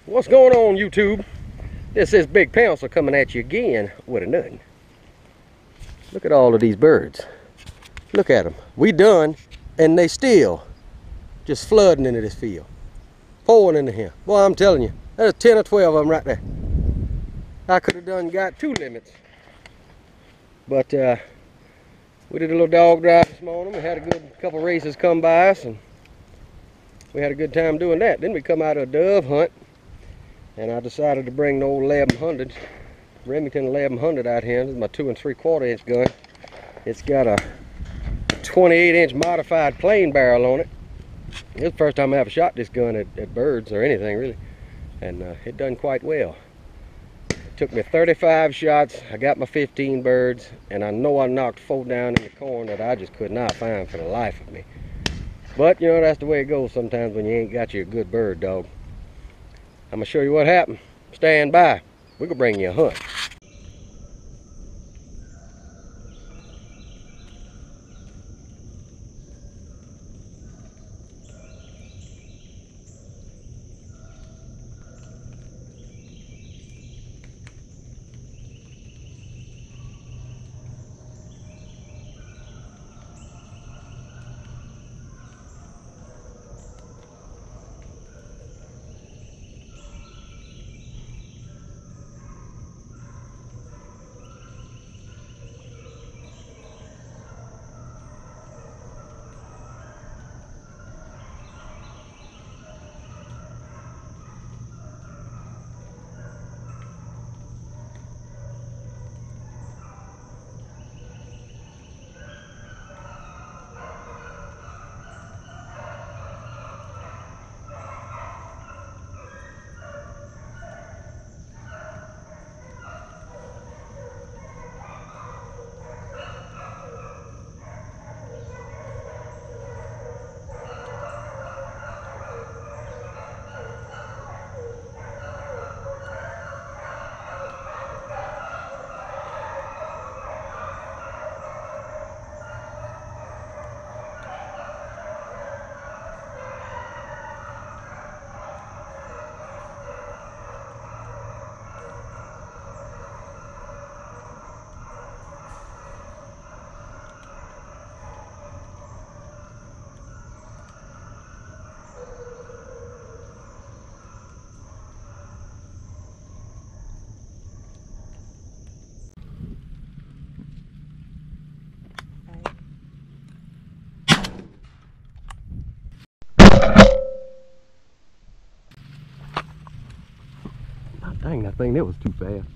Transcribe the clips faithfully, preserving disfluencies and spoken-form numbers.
What's going on, YouTube? This is Big Pencil coming at you again with a nutting. Look at all of these birds. Look at them. We done, and they still just flooding into this field. Pouring into here. Boy, I'm telling you, there's ten or twelve of them right there. I could have done got two limits. But uh, we did a little dog drive this morning. We had a good couple races come by us, and we had a good time doing that. Then we come out of a dove hunt, and I decided to bring the old eleven hundred, Remington eleven hundred out here. This is my two and three quarter inch gun. It's got a twenty-eight inch modified plain barrel on it. It's the first time I ever shot this gun at, at birds or anything really, and uh, it done quite well. It took me thirty-five shots. I got my fifteen birds, and I know I knocked four down in the corn that I just could not find for the life of me. But you know, that's the way it goes sometimes when you ain't got you a good bird dog. I'm gonna show you what happened. Stand by. We're gonna bring you a hunt. Dang, that thing, that was too fast.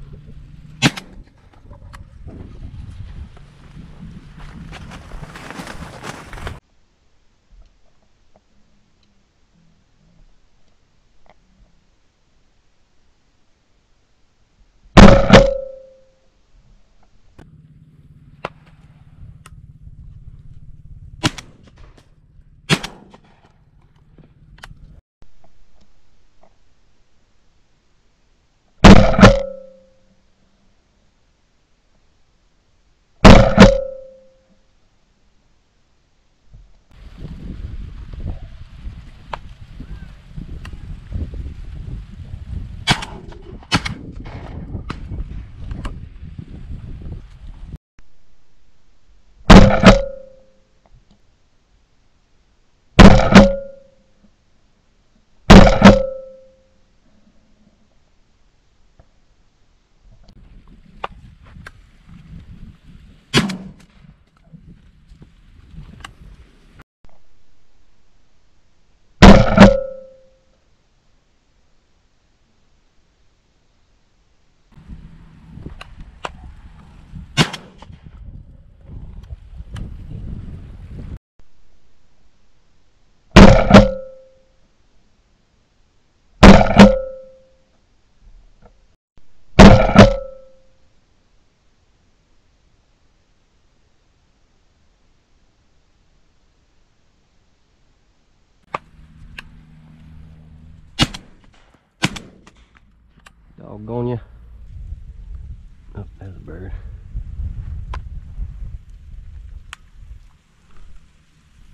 Doggone you. Oh, there's a bird.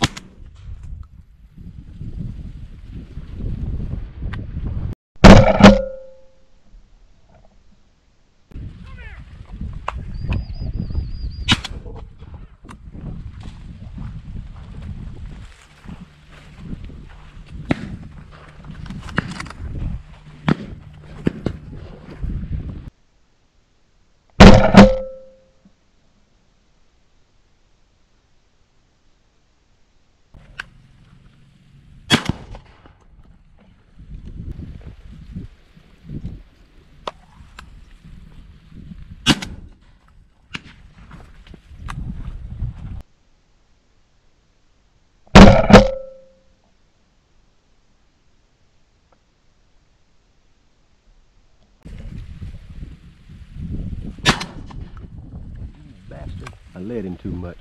You I led him too much.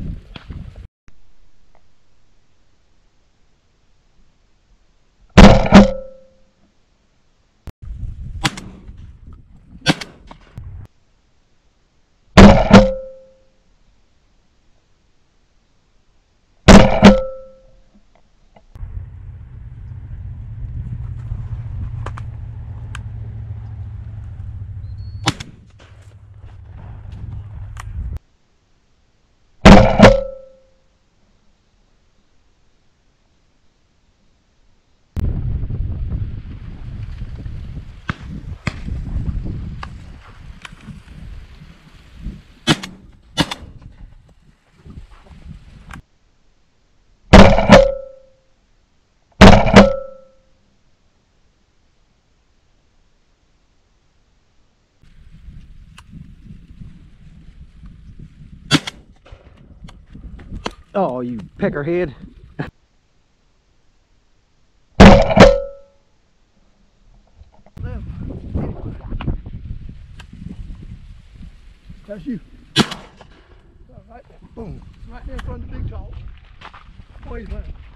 Oh, you peckerhead. That's you. Right there. Boom. Right there in front of the big top. Boy, he's running.